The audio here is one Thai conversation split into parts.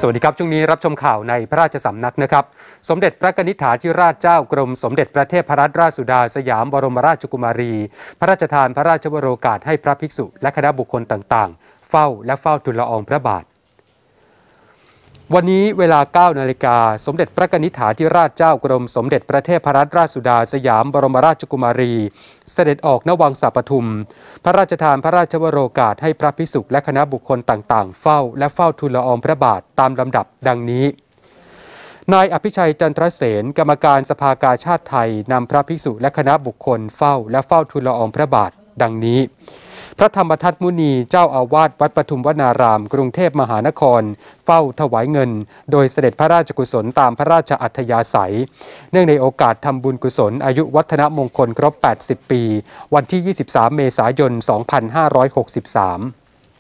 สวัสดีครับช่วงนี้รับชมข่าวในพระราชสำนักนะครับสมเด็จพระกนิษฐาธิราชเจ้ากรมสมเด็จพระเทพรัตนราชสุดาสยามบรมราชกุมารีพระราชทานพระราชวโรกาสให้พระภิกษุและคณะบุคคลต่างๆเฝ้าทูลละอองพระบาทวันนี้เวลา 9 นาฬิกาสมเด็จพระกนิษฐาธิราชเจ้ากรมสมเด็จพระเทพรัตนราชสุดาสยามบรมราชกุมารีเสด็จออกณวังสาปทุมพระราชทานพระราชวโรกาสให้พระภิกษุและคณะบุคคลต่างๆเฝ้าทูลละอองพระบาทตามลำดับดังนี้นายอภิชัยจันทรเสนกรรมการสภากาชาติไทยนำพระภิกษุและคณะบุคคลเฝ้าทูลละอองพระบาทดังนี้พระธรรมทัตมุนีเจ้าอาวาสวัดปทุมวนารามกรุงเทพมหานครเฝ้าถวายเงินโดยเสด็จพระราชกุศลตามพระราชอัธยาศัยเนื่องในโอกาสทำบุญกุศลอายุวัฒนมงคลครบ80ปีวันที่23เมษายน2563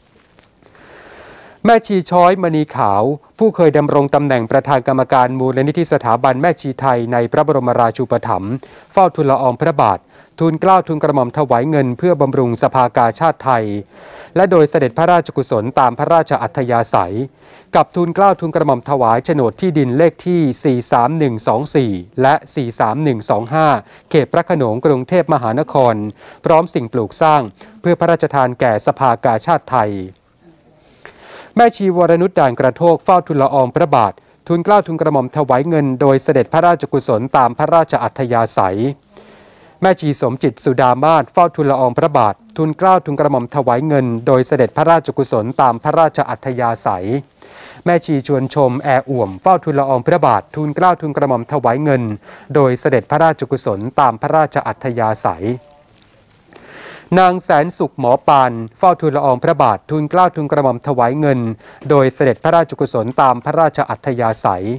แม่ชีช้อยมณีขาวผู้เคยดำรงตำแหน่งประธานกรรมการมูลนิธิสถาบันแม่ชีไทยในพระบรมราชูปถัมภ์เฝ้าทูลละอองพระบาททูลเกล้าทูลกระหม่อมถวายเงินเพื่อบำรุงสภากาชาติไทยและโดยเสด็จพระราชกุศลตามพระราชอัธยาศัยกับทูลเกล้าทูลกระหม่อมถวายโฉนดที่ดินเลขที่43124และ43125เขตพระโขนงกรุงเทพมหานครพร้อมสิ่งปลูกสร้างเพื่อพระราชทานแก่สภากาชาติไทยแม่ชีวรนุชด่านกระโทกเฝ้าทูลละอองพระบาททูลเกล้าทูลกระหม่อมถวายเงินโดยเสด็จพระราชกุศลตามพระราชอัธยาศัยแม่ชีสมจิตสุดามาศเฝ้าทูลละอองพระบาททูลเกล้าทูลกระหม่อมถวายเงินโดยเสด็จพระราชกุศลตามพระราชอัธยาศัยแม่ชีชวนชมแออ่วมเฝ้าทูลละอองพระบาททูลเกล้าทูลกระหม่อมถวายเงินโดยเสด็จพระราชกุศลตามพระราชอัธยาศัยนางแสนสุขหมอปานเฝ้าทูลละอองพระบาททูลเกล้าทูลกระหม่อมถวายเงินโดยเสด็จพระราชกุศลตามพระราชอัธยาศัย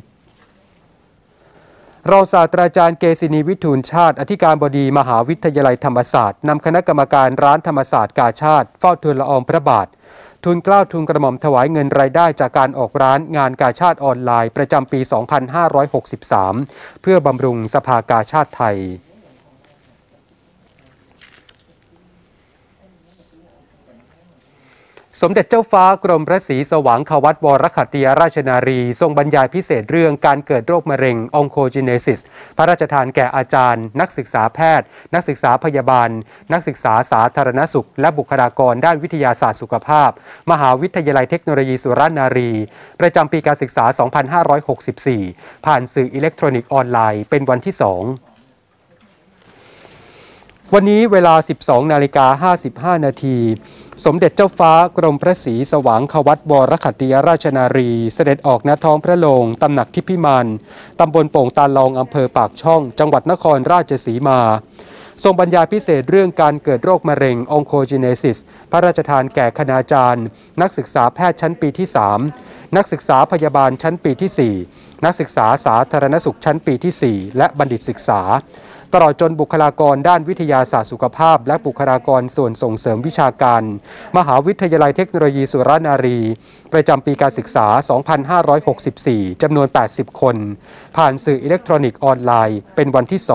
รองศาสตราจารย์เกษินีวิทูลชาติอธิการบดีมหาวิทยาลัยธรรมศาสตร์นำคณะกรรมการร้านธรรมศาสตร์กาชาติเฝ้าทูลละอองพระบาททูลเกล้าทูลกระหม่อมถวายเงินรายได้จากการออกร้านงานกาชาติออนไลน์ประจำปี 2563 เพื่อบำรุงสภากาชาติไทยสมเด็จเจ้าฟ้ากรมพระศรีสว่างควัตวรขัตติยราชนารีทรงบรรยายพิเศษเรื่องการเกิดโรคมะเร็งองโคจีเนซิสพระราชทานแก่อาจารย์นักศึกษาแพทย์นักศึกษาพยาบาลนักศึกษาสาธารณสุขและบุคลากรด้านวิทยาศาสตร์สุขภาพมหาวิทยาลัยเทคโนโลยีสุราษฎร์ธานีประจำปีการศึกษา 2564 ผ่านสื่ออิเล็กทรอนิกส์ออนไลน์เป็นวันที่ 2วันนี้เวลา 12:55 นาทีสมเด็จเจ้าฟ้ากรมพระศรีสว่างควัตวรขัตติยราชนารีเสด็จออกณท้องพระโรงตำหนักทิพิมานตำบลโป่งตาลองอำเภอปากช่องจังหวัดนครราชสีมาทรงบรรยายพิเศษเรื่องการเกิดโรคมะเร็งองโคจีเนซิสพระราชทานแก่คณาจารย์นักศึกษาแพทย์ชั้นปีที่ 3 นักศึกษาพยาบาลชั้นปีที่ 4 นักศึกษาสาธารณสุขชั้นปีที่ 4 และบัณฑิตศึกษาตลอดจนบุคลากรด้านวิทยาศาสตร์สุขภาพและบุคลากรส่วนส่งเสริมวิชาการมหาวิทยาลัยเทคโนโลยีสุราษฎร์ธานีประจำปีการศึกษา 2564 จำนวน 80 คนผ่านสื่ออิเล็กทรอนิกส์ออนไลน์เป็นวันที่ 2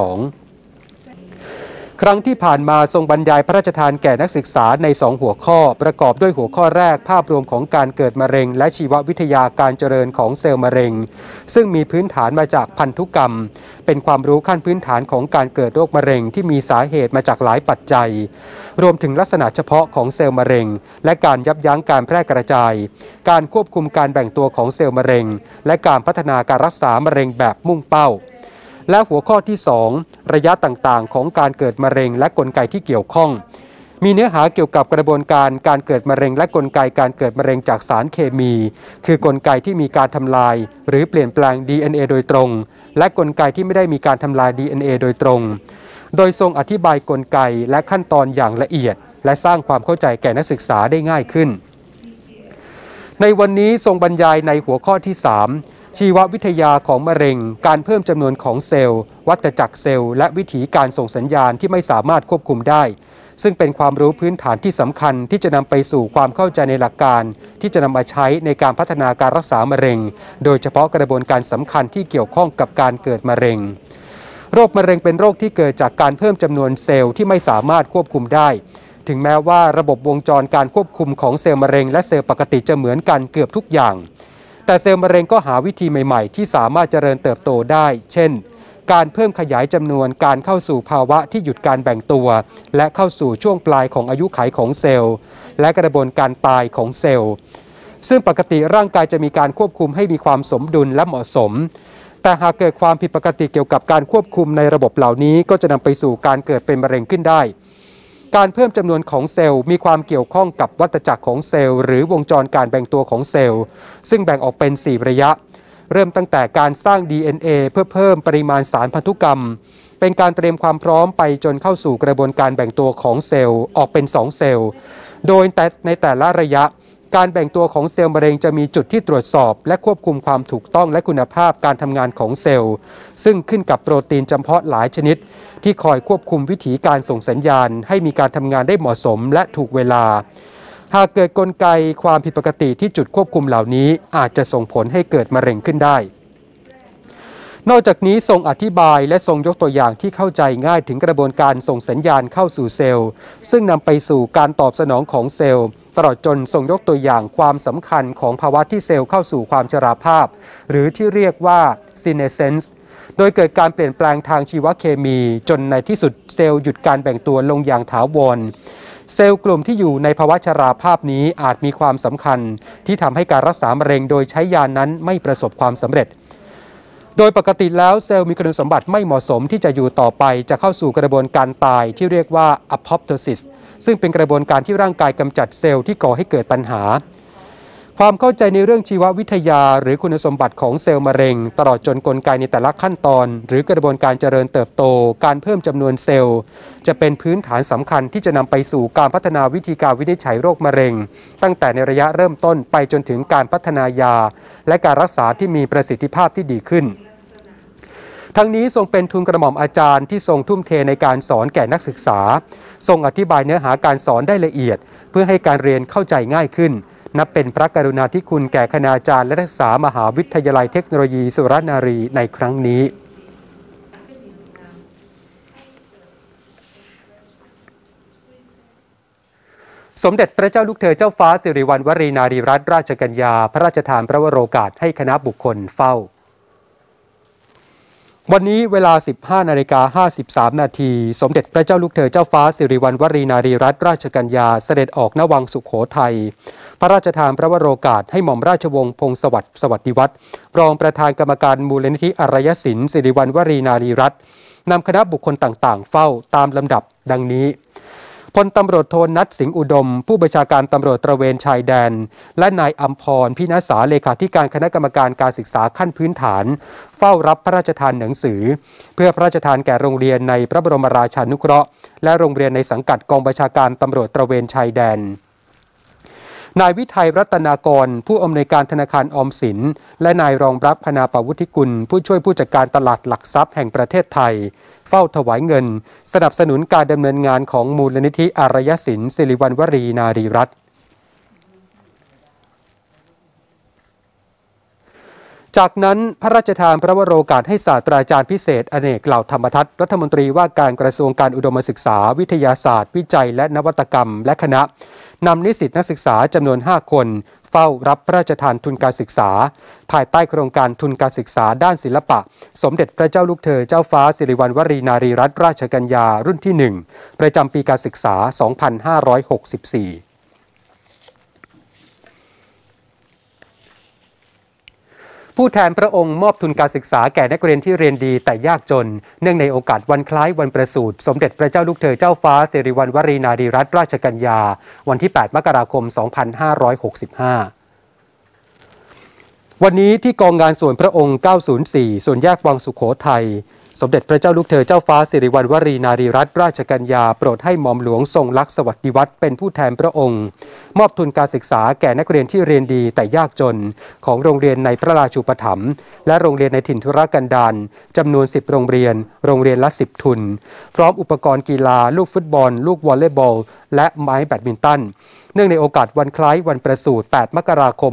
ครั้งที่ผ่านมาทรงบรรยายพระราชทานแก่นักศึกษาใน 2 หัวข้อประกอบด้วยหัวข้อแรกภาพรวมของการเกิดมะเร็งและชีววิทยาการเจริญของเซลล์มะเร็งซึ่งมีพื้นฐานมาจากพันธุกรรมเป็นความรู้ขั้นพื้นฐานของการเกิดโรคมะเร็งที่มีสาเหตุมาจากหลายปัจจัยรวมถึงลักษณะเฉพาะของเซลล์มะเร็งและการยับยั้งการแพร่กระจายการควบคุมการแบ่งตัวของเซลล์มะเร็งและการพัฒนาการรักษามะเร็งแบบมุ่งเป้าและหัวข้อที่ 2 ระยะต่างๆของการเกิดมะเร็งและกลไกที่เกี่ยวข้องมีเนื้อหาเกี่ยวกับกระบวนการการเกิดมะเร็งและกลไกการเกิดมะเร็งจากสารเคมีคือกลไกที่มีการทำลายหรือเปลี่ยนแปลง DNA โดยตรงและกลไกที่ไม่ได้มีการทำลาย DNA โดยตรงโดยทรงอธิบายกลไกและขั้นตอนอย่างละเอียดและสร้างความเข้าใจแก่นักศึกษาได้ง่ายขึ้นในวันนี้ทรงบรรยายในหัวข้อที่ 3ชีววิทยาของมะเร็งการเพิ่มจำนวนของเซลล์วัฏจักรเซลล์และวิธีการส่งสัญญาณที่ไม่สามารถควบคุมได้ซึ่งเป็นความรู้พื้นฐานที่สำคัญที่จะนำไปสู่ความเข้าใจในหลักการที่จะนำมาใช้ในการพัฒนาการรักษามะเร็งโดยเฉพาะกระบวนการสำคัญที่เกี่ยวข้องกับการเกิดมะเร็งโรคมะเร็งเป็นโรคที่เกิดจากการเพิ่มจำนวนเซลล์ที่ไม่สามารถควบคุมได้ถึงแม้ว่าระบบวงจรการควบคุมของเซลล์มะเร็งและเซลล์ปกติจะเหมือนกันเกือบทุกอย่างแต่เซลล์มะเร็งก็หาวิธีใหม่ๆที่สามารถเจริญเติบโตได้เช่นการเพิ่มขยายจำนวนการเข้าสู่ภาวะที่หยุดการแบ่งตัวและเข้าสู่ช่วงปลายของอายุขัยของเซลล์และกระบวนการตายของเซลล์ซึ่งปกติร่างกายจะมีการควบคุมให้มีความสมดุลและเหมาะสมแต่หากเกิดความผิดปกติเกี่ยวกับการควบคุมในระบบเหล่านี้ก็จะนำไปสู่การเกิดเป็นมะเร็งขึ้นได้การเพิ่มจำนวนของเซลล์มีความเกี่ยวข้องกับวัฏจักรของเซลล์หรือวงจรการแบ่งตัวของเซลล์ซึ่งแบ่งออกเป็น4ระยะเริ่มตั้งแต่การสร้าง DNA เพื่อเพิ่มปริมาณสารพันธุกรรมเป็นการเตรียมความพร้อมไปจนเข้าสู่กระบวนการแบ่งตัวของเซลล์ออกเป็น2เซลล์โดยในแต่ละระยะการแบ่งตัวของเซลล์มะเร็งจะมีจุดที่ตรวจสอบและควบคุมความถูกต้องและคุณภาพการทำงานของเซลล์ซึ่งขึ้นกับโปรตีนจำเพาะหลายชนิดที่คอยควบคุมวิธีการส่งสัญญาณให้มีการทำงานได้เหมาะสมและถูกเวลาหากเกิดกลไกความผิดปกติที่จุดควบคุมเหล่านี้อาจจะส่งผลให้เกิดมะเร็งขึ้นได้นอกจากนี้ทรงอธิบายและทรงยกตัวอย่างที่เข้าใจง่ายถึงกระบวนการส่งสัญญาณเข้าสู่เซลล์ซึ่งนำไปสู่การตอบสนองของเซลล์ตลอดจนทรงยกตัวอย่างความสำคัญของภาวะที่เซลล์เข้าสู่ความชราภาพหรือที่เรียกว่า senescence โดยเกิดการเปลี่ยนแปลงทางชีวเคมีจนในที่สุดเซลล์หยุดการแบ่งตัวลงอย่างถาวรเซลล์กลุ่มที่อยู่ในภาวะชราภาพนี้อาจมีความสำคัญที่ทำให้การรักษามะเร็งโดยใช้ยานั้นไม่ประสบความสำเร็จโดยปกติแล้วเซลล์มีคุณสมบัติไม่เหมาะสมที่จะอยู่ต่อไปจะเข้าสู่กระบวนการตายที่เรียกว่า apoptosis ซึ่งเป็นกระบวนการที่ร่างกายกำจัดเซลล์ที่ก่อให้เกิดปัญหาความเข้าใจในเรื่องชีววิทยาหรือคุณสมบัติของเซลล์มะเร็งตลอดจนกลไกในแต่ละขั้นตอนหรือกระบวนการเจริญเติบโตการเพิ่มจำนวนเซลล์จะเป็นพื้นฐานสำคัญที่จะนำไปสู่การพัฒนาวิธีการวินิจฉัยโรคมะเร็งตั้งแต่ในระยะเริ่มต้นไปจนถึงการพัฒนายาและการรักษาที่มีประสิทธิภาพที่ดีขึ้นทั้งนี้ทรงเป็นทุนกระหม่อมอาจารย์ที่ทรงทุ่มเทในการสอนแก่นักศึกษาทรงอธิบายเนื้อหาการสอนได้ละเอียดเพื่อให้การเรียนเข้าใจง่ายขึ้นนับเป็นพระกรุณาธิคุณแก่คณาจารย์และนักศึกษามหาวิทยาลัยเทคโนโลยีสุรนารีในครั้งนี้สมเด็จพระเจ้าลูกเธอเจ้าฟ้าสิริวัณวรีนารีรัตนราชกัญญาพระราชทานพระวโรกาสให้คณะบุคคลเฝ้าวันนี้เวลา 15:53 นาทีสมเด็จพระเจ้าลูกเธอเจ้าฟ้าสิริวัณวรีนารีรัตนราชกัญญาเสด็จออกณวังสุโขทัยพระราชทานพระวโรกาสให้หม่อมราชวงศ์พงศวัสดิวัฒน์รองประธานกรรมการมูลนิธิอารยศิลป์สิริวัณวรีนารีรัตน์นำคณะบุคคลต่างๆเฝ้าตามลำดับดังนี้พลตำรวจโทนัทสิงห์อุดมผู้บัญชาการตำรวจตระเวนชายแดนและนายอัมพรพินาศาเลขาธิการคณะกรรมการการศึกษาขั้นพื้นฐานเฝ้ารับพระราชทานหนังสือเพื่อพระราชทานแก่โรงเรียนในพระบรมราชานุเคราะห์และโรงเรียนในสังกัดกองบัญชาการตำรวจตระเวนชายแดนนายวิทัยรัตนากรผู้อำนวยการธนาคารออมสินและนายรองรักพนาปวุฒิกุลผู้ช่วยผู้จัดการตลาดหลักทรัพย์แห่งประเทศไทยเฝ้าถวายเงินสนับสนุนการดำเนินงานของมูลนิธิอารยศิลป์สิริวัณวรีนารีรัตน์จากนั้นพระราชทานพระวโรกาสให้ศาสตราจารย์พิเศษอเนกเหล่าธรรมทัศน์รัฐมนตรีว่าการกระทรวงการอุดมศึกษาวิทยาศาสตร์วิจัยและนวัตกรรมและคณะนำนิสิตนักศึกษาจำนวน5คนเฝ้ารับพระราชทานทุนการศึกษาภายใต้โครงการทุนการศึกษาด้านศิลปะสมเด็จพระเจ้าลูกเธอเจ้าฟ้าสิริวัณวรีนารีรัตนราชกัญญารุ่นที่1ประจำปีการศึกษา 2564ผู้แทนพระองค์มอบทุนการศึกษาแก่นักเรียนที่เรียนดีแต่ยากจนเนื่องในโอกาสวันคล้ายวันประสูติสมเด็จพระเจ้าลูกเธอเจ้าฟ้าสิริวัณวรีนารีรัตนราชกัญญาวันที่ 8 มกราคม 2565 วันนี้ที่กองงานส่วนพระองค์ 904 ส่วนแยกวังสุโขทัยสมเด็จพระเจ้าลูกเธอเจ้าฟ้าสิริวัณวรีนารีรัตนราชกัญญาโปรดให้หม่อมหลวงทรงลักษณ์สวัสดิวัฒน์เป็นผู้แทนพระองค์มอบทุนการศึกษาแก่นักเรียนที่เรียนดีแต่ยากจนของโรงเรียนในพระราชูปถัมภ์และโรงเรียนในถิ่นทุรกันดารจำนวน10โรงเรียนละ10ทุนพร้อมอุปกรณ์กีฬาลูกฟุตบอลลูกวอลเลย์บอลและไม้แบดมินตันเนื่องในโอกาสวันคล้ายวันประสูติ 8 มกราคม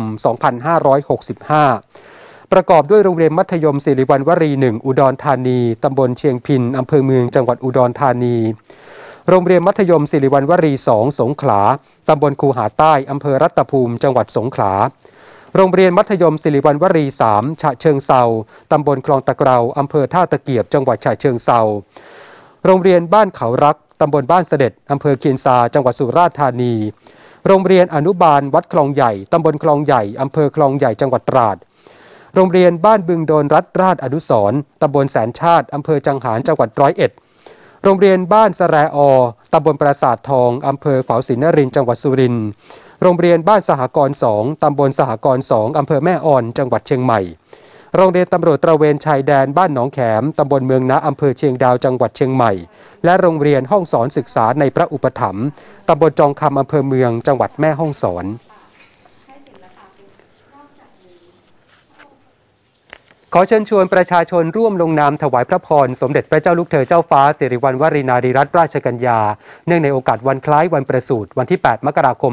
2565ประกอบด้วยโรงเรียนมัธยมสิริวัณวรี 1 อุดรธานีตำบลเชียงพินอำเภอเมืองจังหวัดอุดรธานีโรงเรียนมัธยมสิริวัณวรี 2 สงขลาตำบลคูหาใต้อำเภอรัตภูมิจังหวัดสงขลาโรงเรียนมัธยมศิริวัณวรี 3 ฉะเชิงเทราตำบลคลองตะเกราอำเภอท่าตะเกียบจังหวัดฉะเชิงเทราโรงเรียนบ้านเขารักตำบลบ้านเสด็จอำเภอเคียนซาจังหวัดสุราษฎร์ธานีโรงเรียนอนุบาลวัดคลองใหญ่ตำบลคลองใหญ่อำเภอคลองใหญ่จังหวัดตราดโรงเรียนบ้านบึงโดนรัฐราชอนุสรณ์ตำบลแสนชาติอำเภอจังหารจังหวัด101โรงเรียนบ้านสะแรอตำบลปราสาททองอำเภอขวาวศรีนครินทร์จังหวัดสุรินทร์โรงเรียนบ้านสหกรณ์2ตำบลสหกรณ์2อำเภอแม่ออนจังหวัดเชียงใหม่โรงเรียนตำรวจตระเวนชายแดนบ้านหนองแขมตำบลเมืองนะอำเภอเชียงดาวจังหวัดเชียงใหม่และโรงเรียนห้องสอนศึกษาในพระอุปถัมภ์ตำบลจองคำอำเภอเมืองจังหวัดแม่ฮ่องสอนขอเชิญชวนประชาชนร่วมลงนามถวายพระพรสมเด็จพระเจ้าลูกเธอเจ้าฟ้าสิริวัณวรีนารีรัตนราชกัญญาเนื่องในโอกาสวันคล้ายวันประสูติวันที่ 8 มกราคม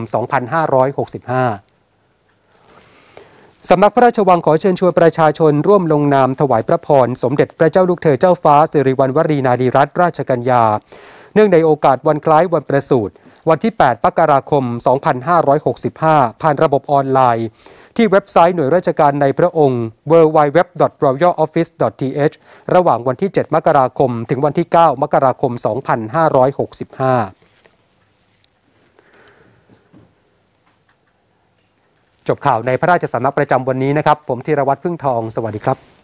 2565 สำนักพระราชวังขอเชิญชวนประชาชนร่วมลงนามถวายพระพรสมเด็จพระเจ้าลูกเธอเจ้าฟ้าสิริวัณวรีนารีรัตนราชกัญญาเนื่องในโอกาสวันคล้ายวันประสูติวันที่ 8 มกราคม 2565 ผ่านระบบออนไลน์ที่เว็บไซต์หน่วยราชการในพระองค์ www.royaloffice.th ระหว่างวันที่ 7 มกราคมถึงวันที่ 9 มกราคม 2565 จบข่าวในพระราชสำนักประจำวันนี้นะครับผมธีรวัตรพึ่งทองสวัสดีครับ